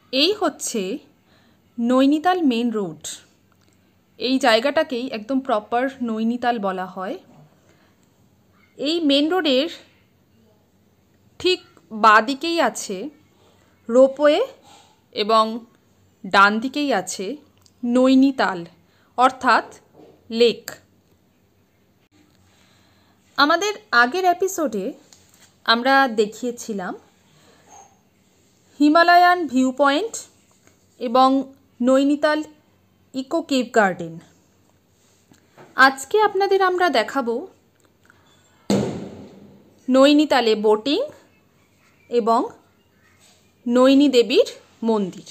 এই হচ্ছে Nainital main road. এই জায়গাটাকেই একদম প্রপার নৈনিতাল বলা হয়। এই মেন রোডের ঠিক বাঁদিকেই আছে রোপওয়ে এবং ডান দিকেই আছে নৈনিতাল অর্থাৎ লেক। আমাদের আগের এপিসোডে আমরা দেখিয়েছিলাম হিমালয়ান ভিউ পয়েন্ট এবং নৈনিতাল ইকো কেভ গার্ডেন। আজকে আপনাদের আমরা দেখাবো নৈনিতালে বোটিং এবং নৈনী দেবীর মন্দির।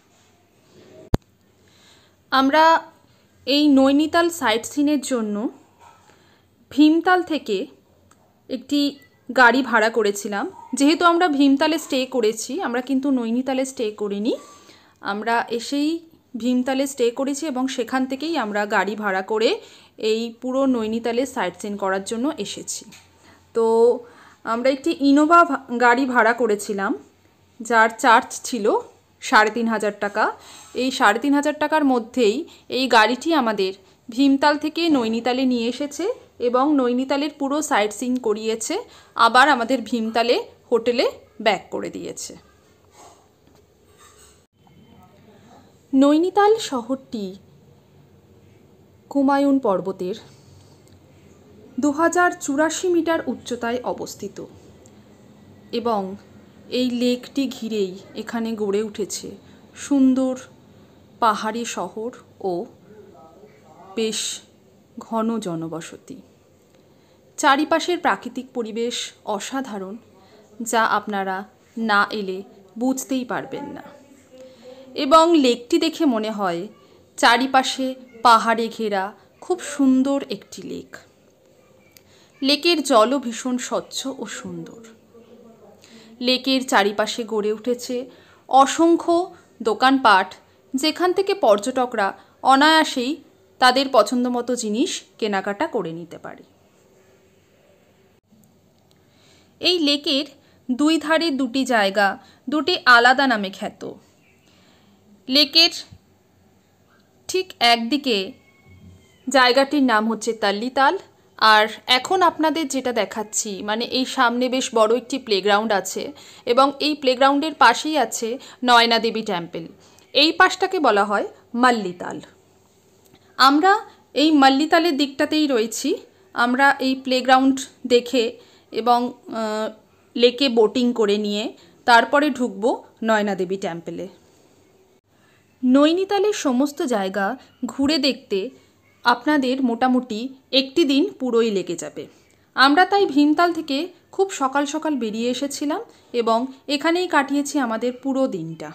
আমরা এই নৈনিতাল সাইট সিনের জন্য ভীমতাল থেকে একটি গাড়ি ভাড়া করেছিলাম। যেহেতু আমরা ভীমতালে স্টে করেছি, আমরা কিন্তু নৈনিতালে স্টে করিনি। আমরা এসেই ভীমতালে স্টে করেছি এবং সেখান থেকেই আমরা গাড়ি ভাড়া করে এই পুরো নৈনিতালে সাইট সিন করার জন্য এসেছি। তো আমরা একটি ইনোভা গাড়ি ভাড়া করেছিলাম, যার চার্জ ছিল ৩,৫০০ টাকা। এই ৩,৫০০ টাকার মধ্যেই এই গাড়িটি আমাদের ভীমতাল থেকে নৈনিতালে নিয়ে এসেছে এবং নৈনিতালের পুরো সাইট সিন করিয়েছে, আবার আমাদের ভীমতালে হোটেলে ব্যাক করে দিয়েছে। নৈনিতাল শহরটি কুমায়ুন পর্বতের ২০৮৪ মিটার উচ্চতায় অবস্থিত এবং এই লেকটি ঘিরেই এখানে গড়ে উঠেছে সুন্দর পাহাড়ি শহর ও বেশ ঘন জনবসতি। চারিপাশের প্রাকৃতিক পরিবেশ অসাধারণ, যা আপনারা না এলে বুঝতেই পারবেন না। এবং লেকটি দেখে মনে হয় চারিপাশে পাহাড়ে ঘেরা খুব সুন্দর একটি লেক। লেকের জলও ভীষণ স্বচ্ছ ও সুন্দর। লেকের চারিপাশে গড়ে উঠেছে অসংখ্য দোকানপাট, যেখান থেকে পর্যটকরা অনায়াসেই তাদের পছন্দমতো জিনিস কেনাকাটা করে নিতে পারে। এই লেকের দুই ধারে দুটি জায়গা দুটি আলাদা নামে খ্যাত। লেকের ঠিক একদিকে জায়গাটির নাম হচ্ছে তাল্লিতাল, আর এখন আপনাদের যেটা দেখাচ্ছি মানে এই সামনে বেশ বড় একটি প্লেগ্রাউন্ড আছে এবং এই প্লেগ্রাউন্ডের পাশেই আছে নয়না দেবী টেম্পল। এই পাশটাকে বলা হয় মাল্লিতাল। আমরা এই মাল্লিতালের দিকটাতেই রয়েছি। আমরা এই প্লেগ্রাউন্ড দেখে এবং লেকে বোটিং করে নিয়ে তারপরে ঢুকবো নয়না দেবী টেম্পলে। নৈনিতালের সমস্ত জায়গা ঘুরে দেখতে আপনাদের মোটামুটি একটি দিন পুরোই লেগে যাবে। আমরা তাই ভীমতাল থেকে খুব সকাল সকাল বেরিয়ে এসেছিলাম এবং এখানেই কাটিয়েছি আমাদের পুরো দিনটা।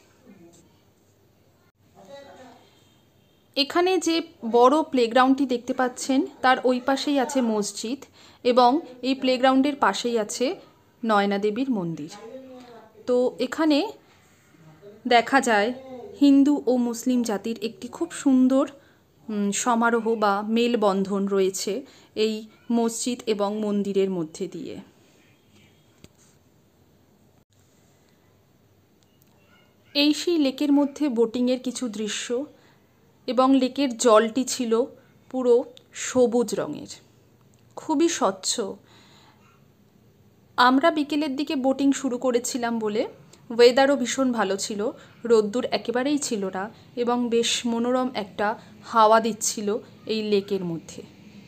এখানে যে বড় প্লেগ্রাউন্ডটি দেখতে পাচ্ছেন তার ওই পাশেই আছে মসজিদ এবং এই প্লেগ্রাউন্ডের পাশেই আছে নয়না দেবীর মন্দির। তো এখানে দেখা যায় হিন্দু ও মুসলিম জাতির একটি খুব সুন্দর সমারোহ বা মেলবন্ধন রয়েছে এই মসজিদ এবং মন্দিরের মধ্যে দিয়ে। এই সেই লেকের মধ্যে বোটিংয়ের কিছু দৃশ্য এবং লেকের জলটি ছিল পুরো সবুজ রঙের, খুবই স্বচ্ছ। আমরা বিকেলের দিকে বোটিং শুরু করেছিলাম বলে ওয়েদারও ভীষণ ভালো ছিল, রোদ্দুর একেবারেই ছিল না এবং বেশ মনোরম একটা হাওয়া দিচ্ছিল এই লেকের মধ্যে।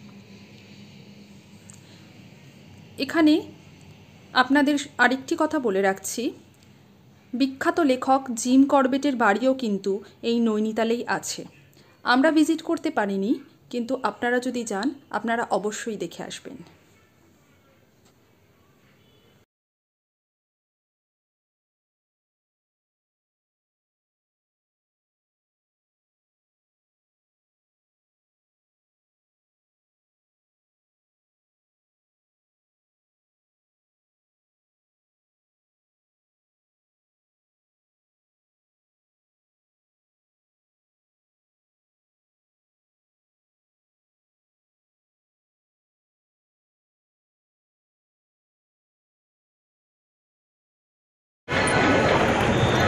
এখানে আপনাদের আরেকটি কথা বলে রাখছি, বিখ্যাত লেখক জিম করবেটের বাড়িও কিন্তু এই নৈনিতালেই আছে। আমরা ভিজিট করতে পারিনি, কিন্তু আপনারা যদি যান আপনারা অবশ্যই দেখে আসবেন।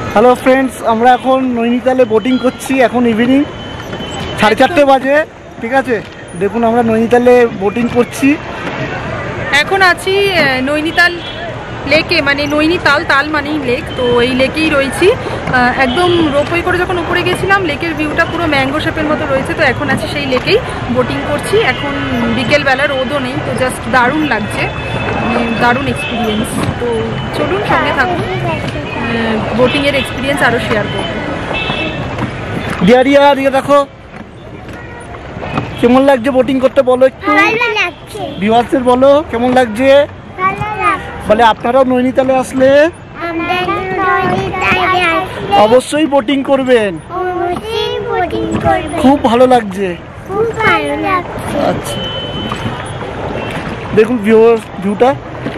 হ্যালো ফ্রেন্ডস, আমরা এখন নৈনিতালে বোটিং করছি। এখন ইভিনিং 4:30 বাজে, ঠিক আছে। দেখুন আমরা নৈনিতালে বোটিং করছি। এখন আছি নৈনিতাল লেকে, মানে নৈনিতাল, তাল মানেই লেক, তো এই লেকেই রয়েছি। একদম রোপওয়ে করে যখন উপরে গেছিলাম লেকের ভিউটা পুরো ম্যাঙ্গো শেপের মতো রয়েছে, তো এখন আছি সেই লেকেই বোটিং করছি। এখন বিকেলবেলা, রোদও নেই, তো জাস্ট দারুণ লাগছে, দারুণ এক্সপিরিয়েন্স। তো চলুন সঙ্গে থাকুন, বোটিংয়ের এক্সপিরিয়েন্স আরও শেয়ার করবো। রিয়া রিয়া দেখো কেমন লাগছে বোটিং করতে, বলো একটু ভিউয়ার্সদের, বলো কেমন লাগছে। বলে আপনারাও নৈনিতালে আসলে অবশ্যই বোটিং করবেন, খুব ভালো লাগছে। আচ্ছা দেখুন ভিউটা।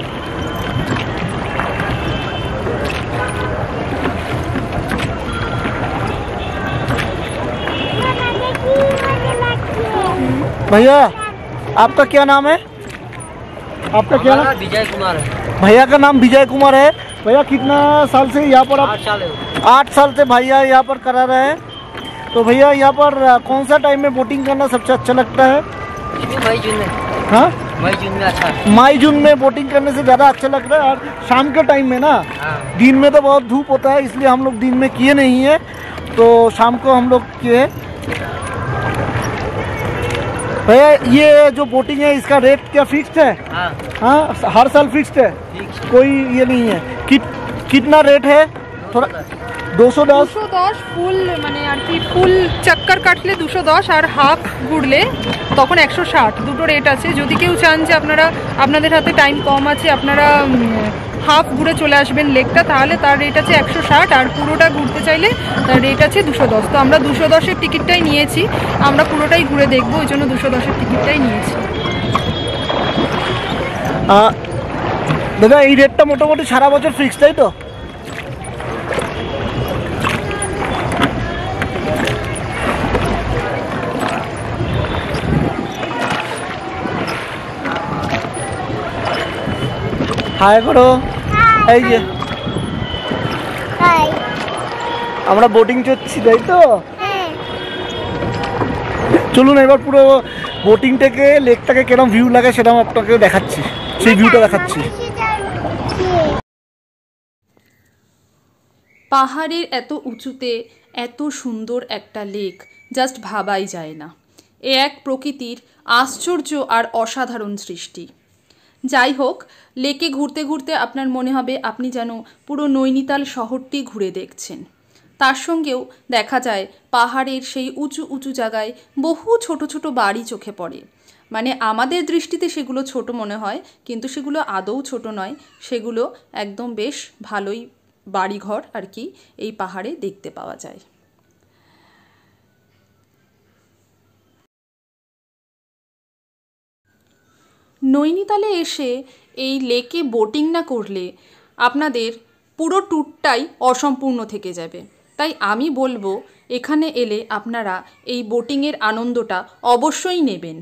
भैया आपका क्या नाम है? आपका क्या नाम? विजय कुमार है। भैया का नाम विजय कुमार है। भैया कितना साल से यहाँ पर आप? 8 साल है। 8 साल से भैया यहाँ पर करा रहे हैं। तो भैया यहाँ पर कौन सा टाइम में बोटिंग करना सबसे अच्छा लगता है? मई जून में। हाँ मई जून में अच्छा है। मई जून में बोटिंग करने से ज़्यादा अच्छा लगता है। और शाम के टाइम में ना, दिन में तो बहुत धूप होता है, इसलिए हम लोग दिन में किए नहीं है, तो शाम को हम लोग किए। भैया ये जो बोटिंग है इसका रेट क्या फिक्स्ड है? हाँ हर साल फिक्स्ड है, कोई ये नहीं है। कितना रेट है? थोड़ा 210 ফুল, মানে আর কি ফুল চক্কর কাটলে 210, আর হাফ ঘুরলে তখন 160, দুটো রেট আছে। যদি কেউ চান যে আপনাদের হাতে টাইম কম আছে, আপনারা হাফ ঘুরে চলে আসবেন লেকটা, তাহলে তার রেট আছে 160, আর পুরোটা ঘুরতে চাইলে তার রেট আছে 210। তো আমরা 210-এর টিকিটটাই নিয়েছি, আমরা পুরোটাই ঘুরে দেখবো, ওই জন্য 210-এর টিকিটটাই নিয়েছি। দাদা এই রেটটা মোটামুটি সারা বছর ফিক্স, তাই তো? হাই করো, এই যে আমরা বোটিং করছি, তাই তো? চলুন এবার পুরো বোটিং থেকে লেকটাকে কেরম ভিউ লাগে সেটা আমি আপনাকে দেখাচ্ছি, সেই ভিউটা দেখাচ্ছি। পাহাড়ের এত উঁচুতে এত সুন্দর একটা লেক জাস্ট ভাবাই যায় না। এ এক প্রকৃতির আশ্চর্য আর অসাধারণ সৃষ্টি। যাই হোক, লেকে ঘুরতে ঘুরতে আপনার মনে হবে আপনি যেন পুরো নৈনিতাল শহরটি ঘুরে দেখছেন। তার সঙ্গেও দেখা যায় পাহাড়ের সেই উঁচু উঁচু জায়গায় বহু ছোট ছোট বাড়ি চোখে পড়ে। মানে আমাদের দৃষ্টিতে সেগুলো ছোট মনে হয়, কিন্তু সেগুলো আদৌ ছোট নয়, সেগুলো একদম বেশ ভালোই বাড়িঘর আর কি এই পাহাড়ে দেখতে পাওয়া যায়। নৈনিতালে এসে এই লেকে বোটিং না করলে আপনাদের পুরো ট্যুরটাই অসম্পূর্ণ থেকে যাবে। তাই আমি বলবো এখানে এলে আপনারা এই বোটিংয়ের আনন্দটা অবশ্যই নেবেন।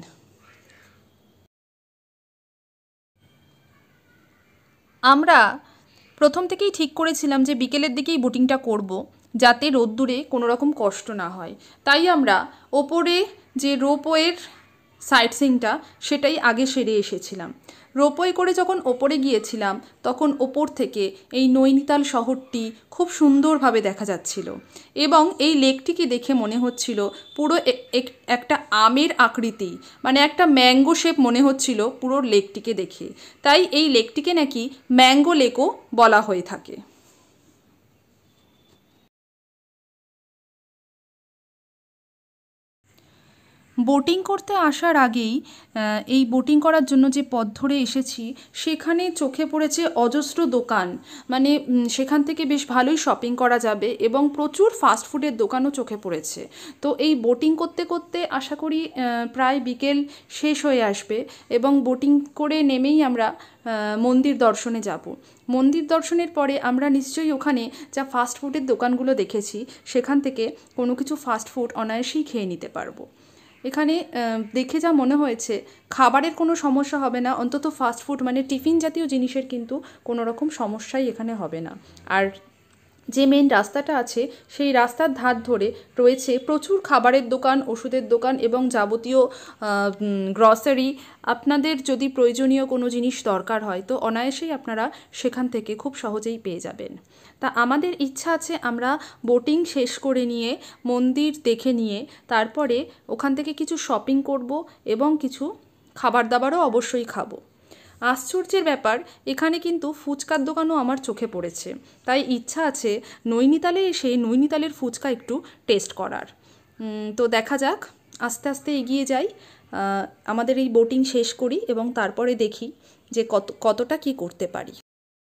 আমরা প্রথম থেকেই ঠিক করেছিলাম যে বিকেলের দিকেই বোটিংটা করব, যাতে রোদ্দুরে কোনো রকম কষ্ট না হয়। তাই আমরা ওপরে যে রোপওয়ের সাইট সিইংটা সেটাই আগে সেরে এসেছিলাম। রোপওয়ে করে যখন ওপরে গিয়েছিলাম তখন ওপর থেকে এই নৈনিতাল শহরটি খুব সুন্দরভাবে দেখা যাচ্ছিল, এবং এই লেকটিকে দেখে মনে হচ্ছিল পুরো একটা আমের আকৃতি, মানে একটা ম্যাঙ্গো শেপ মনে হচ্ছিল পুরো লেকটিকে দেখে। তাই এই লেকটিকে নাকি ম্যাঙ্গো লেকও বলা হয়ে থাকে। বোটিং করতে আসার আগেই এই বোটিং করার জন্য যে পথ ধরে এসেছি সেখানে চোখে পড়েছে অজস্র দোকান, মানে সেখান থেকে বেশ ভালোই শপিং করা যাবে, এবং প্রচুর ফাস্টফুডের দোকানও চোখে পড়েছে। তো এই বোটিং করতে করতে আশা করি প্রায় বিকেল শেষ হয়ে আসবে, এবং বোটিং করে নেমেই আমরা মন্দির দর্শনে যাব। মন্দির দর্শনের পরে আমরা নিশ্চয়ই ওখানে যা ফাস্টফুডের দোকানগুলো দেখেছি সেখান থেকে কোনো কিছু ফাস্টফুড অনায়াসেই খেয়ে নিতে পারবো। এখানে দেখে যা মনে হয়েছে খাবারের কোনো সমস্যা হবে না, অন্তত ফাস্টফুড মানে টিফিন জাতীয় জিনিসের কিন্তু কোনো রকম সমস্যাই এখানে হবে না। আর যে মেন রাস্তাটা আছে সেই রাস্তার ধার ধরে রয়েছে প্রচুর খাবারের দোকান, ওষুধের দোকান এবং যাবতীয় গ্রসারি। আপনাদের যদি প্রয়োজনীয় কোনো জিনিস দরকার হয় তো অনায়াসেই আপনারা সেখান থেকে খুব সহজেই পেয়ে যাবেন। তা আমাদের ইচ্ছা আছে আমরা বোটিং শেষ করে নিয়ে মন্দির দেখে নিয়ে তারপরে ওখান থেকে কিছু শপিং করব এবং কিছু খাবার দাবারও অবশ্যই খাবো। আশ্চর্যের ব্যাপার, এখানে কিন্তু ফুচকার দোকানও আমার চোখে পড়েছে, তাই ইচ্ছা আছে নৈনিতালে এসে নৈনিতালের ফুচকা একটু টেস্ট করার। তো দেখা যাক, আস্তে আস্তে এগিয়ে যাই, আমাদের এই বোটিং শেষ করি এবং তারপরে দেখি যে কতটা কি করতে পারি।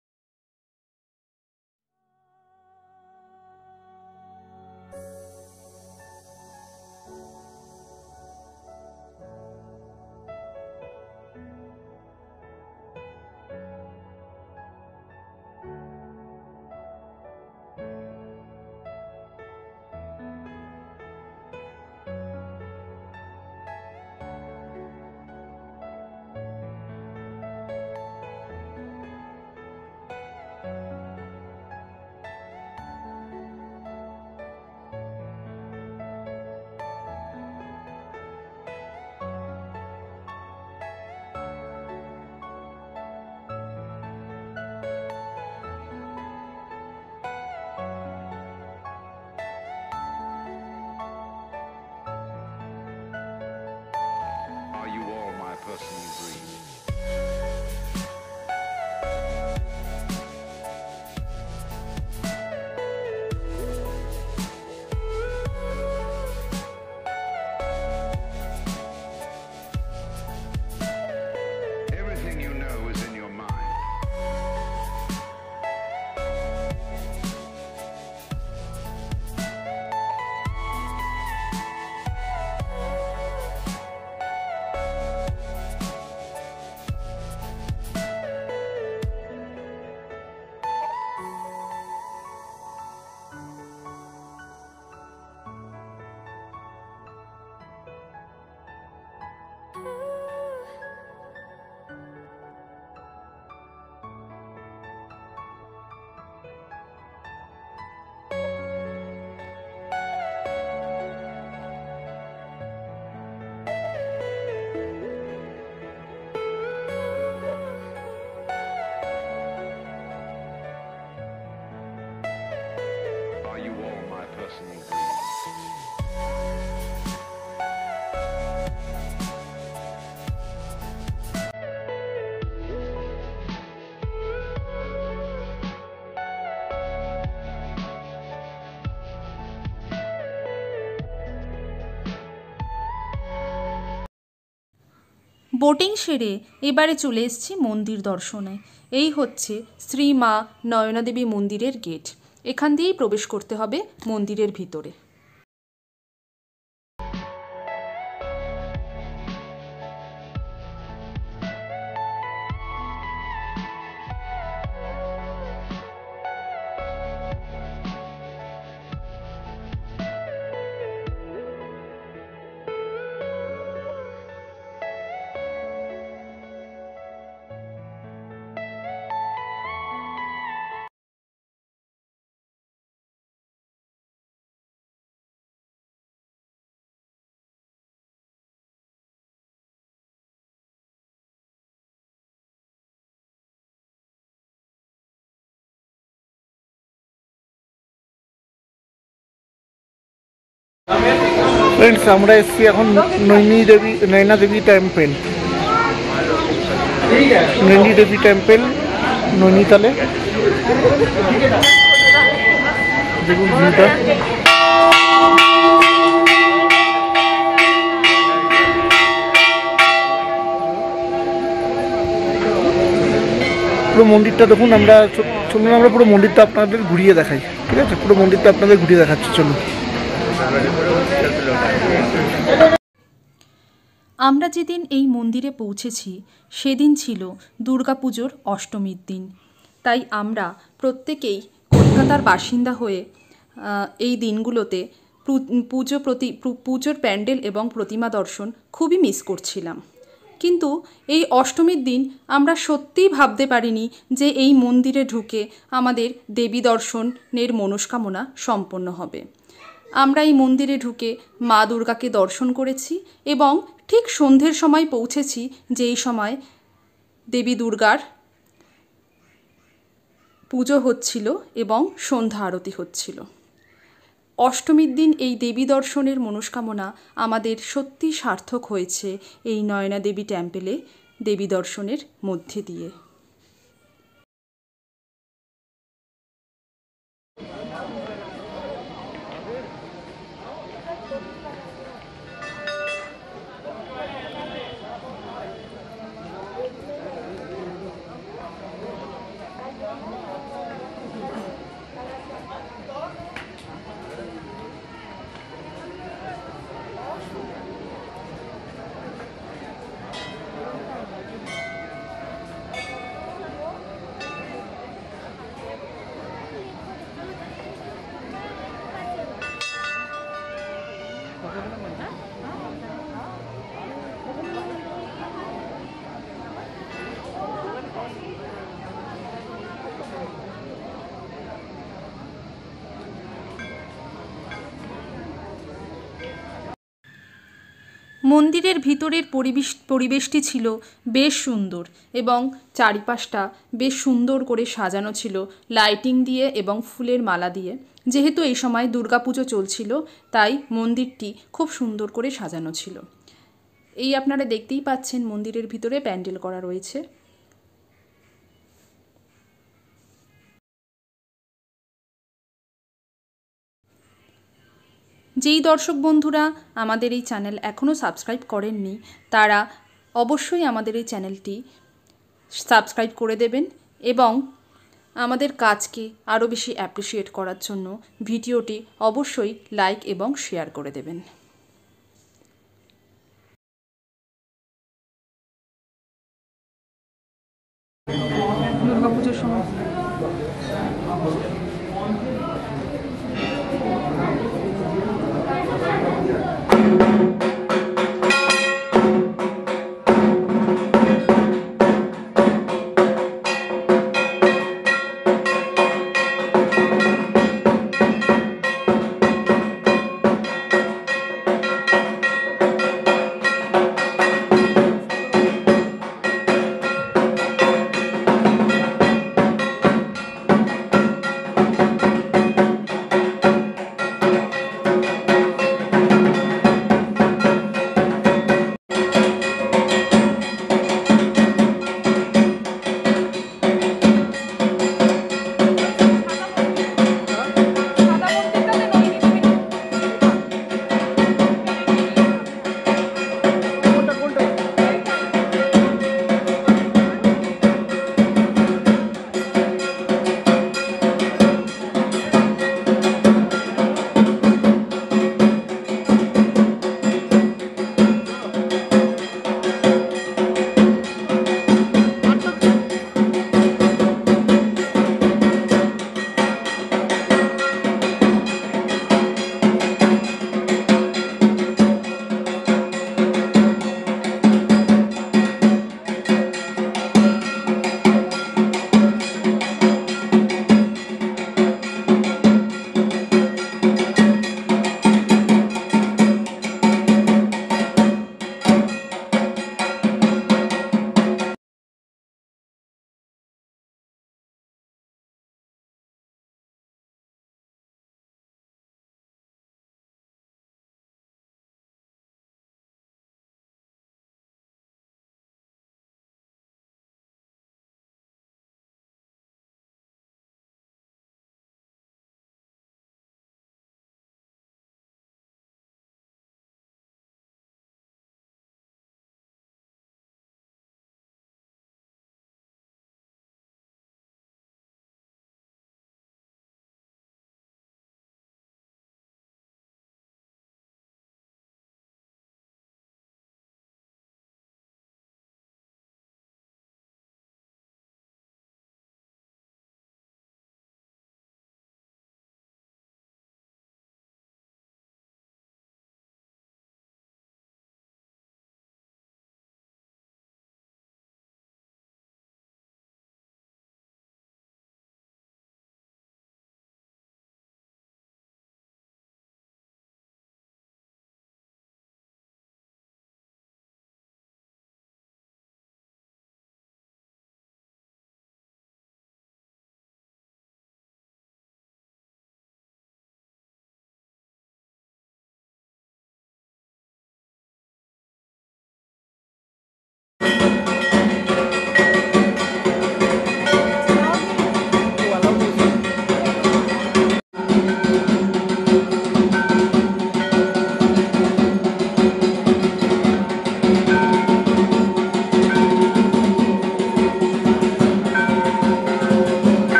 Are you all my personal dreams? Everything you know is in your mind. Are you all my personal dreams? Boating সেরে এবারে চলে এসেছি মন্দির দর্শনে। এই হচ্ছে শ্রী মা নয়নাদেবী মন্দিরের গেট, এখান দিয়েই প্রবেশ করতে হবে মন্দিরের ভিতরে। फ्रेंड्स আমরা এসেছি এখন নয়না দেবী টেম্পল, নৈনী দেবী টেম্পল নৈনিতালে। দেখুন ভিউটা, পুরো মন্দিরটা দেখুন। চলুন আমরা পুরো মন্দিরটা আপনাদের ঘুরিয়ে দেখাই, ঠিক আছে? পুরো মন্দিরটা আপনাদের ঘুরিয়ে দেখাচ্ছি, চলুন। আমরা যেদিন এই মন্দিরে পৌঁছেছি সেদিন ছিল দুর্গাপুজোর অষ্টমীর দিন, তাই আমরা প্রত্যেকেই কলকাতার বাসিন্দা হয়ে এই দিনগুলোতে পুজোর প্যান্ডেল এবং প্রতিমা দর্শন খুবই মিস করছিলাম। কিন্তু এই অষ্টমীর দিন আমরা সত্যিই ভাবতে পারিনি যে এই মন্দিরে ঢুকে আমাদের দেবী দর্শনের মনস্কামনা সম্পন্ন হবে। আমরা এই মন্দিরে ঢুকে মা দুর্গাকে দর্শন করেছি এবং ঠিক সন্ধ্যের সময় পৌঁছেছি, যেই সময় দেবী দুর্গার পুজো হচ্ছিল এবং সন্ধ্যা আরতি হচ্ছিল। অষ্টমীর দিন এই দেবী দর্শনের মনস্কামনা আমাদের সত্যি সার্থক হয়েছে এই নয়না দেবী টেম্পেলে দেবী দর্শনের মধ্যে দিয়ে। মন্দিরের ভিতরের পরিবেশটি ছিল বেশ সুন্দর এবং চারিপাশটা বেশ সুন্দর করে সাজানো ছিল লাইটিং দিয়ে এবং ফুলের মালা দিয়ে। যেহেতু এই সময় দুর্গাপুজো চলছিল, তাই মন্দিরটি খুব সুন্দর করে সাজানো ছিল। এই আপনারা দেখতেই পাচ্ছেন মন্দিরের ভিতরে প্যান্ডেল করা রয়েছে। যেই দর্শক বন্ধুরা আমাদের এই চ্যানেল এখনও সাবস্ক্রাইব করেননি, তারা অবশ্যই আমাদের এই চ্যানেলটি সাবস্ক্রাইব করে দেবেন এবং আমাদের কাজকে আরও বেশি অ্যাপ্রিসিয়েট করার জন্য ভিডিওটি অবশ্যই লাইক এবং শেয়ার করে দেবেন। দুর্গাপুজোর সময়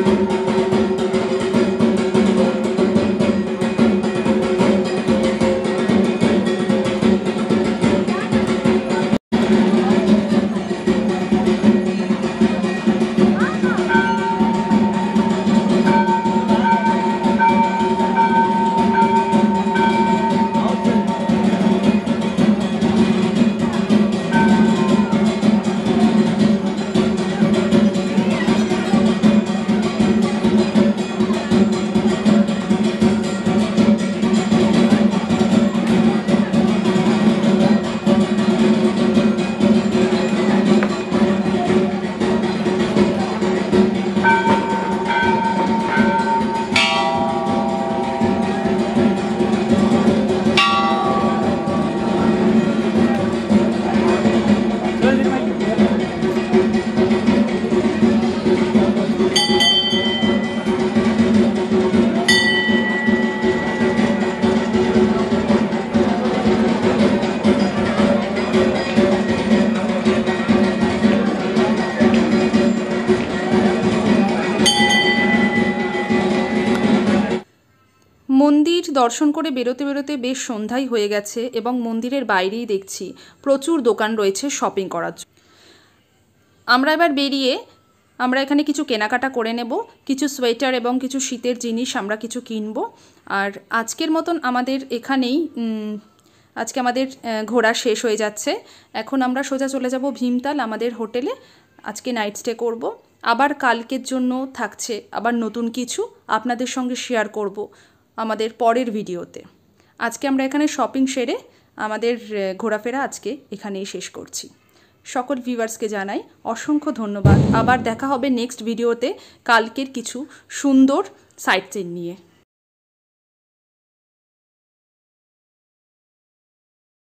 মন্দির দর্শন করে বেরোতে বেরোতে বেশ সন্ধ্যাই হয়ে গেছে এবং মন্দিরের বাইরেই দেখছি প্রচুর দোকান রয়েছে শপিং করার জন্য। আমরা এবার বেরিয়ে আমরা এখানে কিছু কেনাকাটা করে নেব, কিছু সোয়েটার এবং কিছু শীতের জিনিস আমরা কিছু কিনবো। আর আজকের মতন আমাদের এখানেই আজকে আমাদের ঘোরা শেষ হয়ে যাচ্ছে। এখন আমরা সোজা চলে যাব ভীমতাল আমাদের হোটেলে, আজকে নাইট স্টে করব। আবার কালকের জন্য থাকছে আবার নতুন কিছু আপনাদের সঙ্গে শেয়ার করব আমাদের পরের ভিডিওতে। আজকে আমরা এখানে শপিং সেরে আমাদের ঘোরাফেরা আজকে এখানেই শেষ করছি। সকল ভিউয়ার্সকে জানাই অসংখ্য ধন্যবাদ। আবার দেখা হবে নেক্সট ভিডিওতে কালকের কিছু সুন্দর সাইট সিন নিয়ে।